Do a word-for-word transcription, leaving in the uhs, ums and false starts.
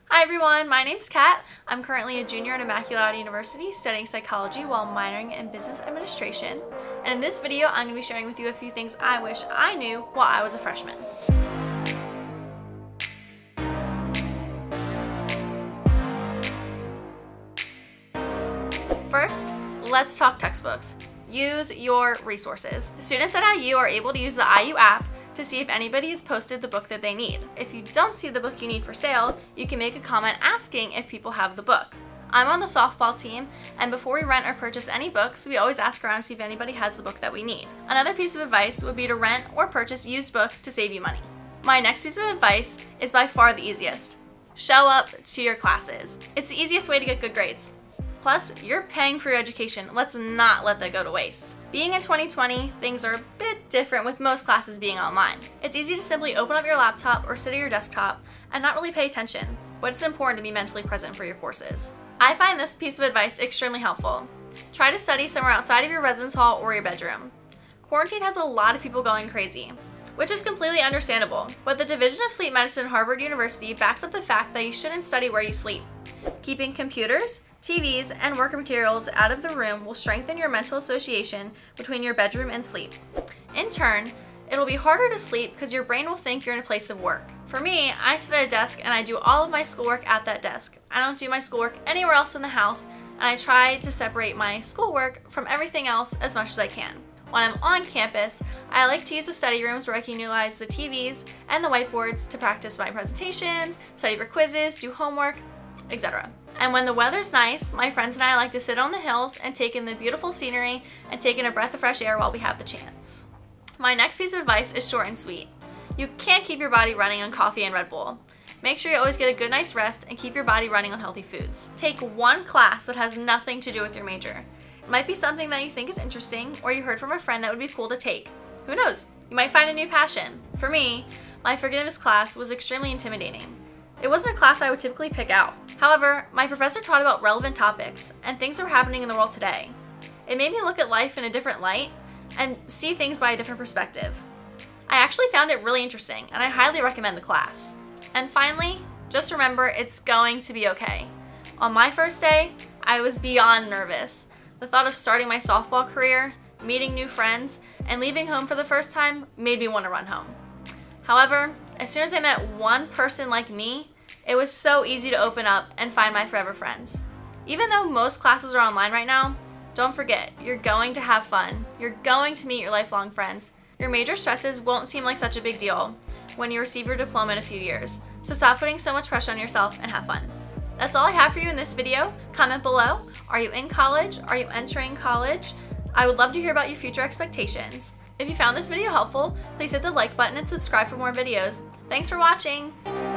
Hi everyone, my name's Kat. I'm currently a junior at Immaculata University studying psychology while minoring in business administration. And in this video, I'm going to be sharing with you a few things I wish I knew while I was a freshman. First, let's talk textbooks. Use your resources. Students at I U are able to use the I U app to see if anybody has posted the book that they need. If you don't see the book you need for sale, you can make a comment asking if people have the book. I'm on the softball team, and before we rent or purchase any books, we always ask around to see if anybody has the book that we need. Another piece of advice would be to rent or purchase used books to save you money. My next piece of advice is by far the easiest. Show up to your classes. It's the easiest way to get good grades. Plus, you're paying for your education. Let's not let that go to waste. Being in twenty twenty, things are a bit different with most classes being online. It's easy to simply open up your laptop or sit at your desktop and not really pay attention, but it's important to be mentally present for your courses. I find this piece of advice extremely helpful. Try to study somewhere outside of your residence hall or your bedroom. Quarantine has a lot of people going crazy, which is completely understandable, but the Division of Sleep Medicine at Harvard University backs up the fact that you shouldn't study where you sleep. Keeping computers, T Vs, and work materials out of the room will strengthen your mental association between your bedroom and sleep. In turn, it'll be harder to sleep because your brain will think you're in a place of work. For me, I sit at a desk and I do all of my schoolwork at that desk. I don't do my schoolwork anywhere else in the house, and I try to separate my schoolwork from everything else as much as I can. When I'm on campus, I like to use the study rooms where I can utilize the T Vs and the whiteboards to practice my presentations, study for quizzes, do homework, et cetera. And when the weather's nice, my friends and I like to sit on the hills and take in the beautiful scenery and take in a breath of fresh air while we have the chance. My next piece of advice is short and sweet. You can't keep your body running on coffee and Red Bull. Make sure you always get a good night's rest and keep your body running on healthy foods. Take one class that has nothing to do with your major. It might be something that you think is interesting or you heard from a friend that would be cool to take. Who knows? You might find a new passion. For me, my forgiveness class was extremely intimidating. It wasn't a class I would typically pick out. However, my professor taught about relevant topics and things that were happening in the world today. It made me look at life in a different light and see things by a different perspective. I actually found it really interesting, and I highly recommend the class. And finally, just remember it's going to be okay. On my first day, I was beyond nervous. The thought of starting my softball career, meeting new friends, and leaving home for the first time made me want to run home. However, as soon as I met one person like me, it was so easy to open up and find my forever friends. Even though most classes are online right now, don't forget, you're going to have fun. You're going to meet your lifelong friends. Your major stresses won't seem like such a big deal when you receive your diploma in a few years. So stop putting so much pressure on yourself and have fun. That's all I have for you in this video. Comment below. Are you in college? Are you entering college? I would love to hear about your future expectations. If you found this video helpful, please hit the like button and subscribe for more videos. Thanks for watching!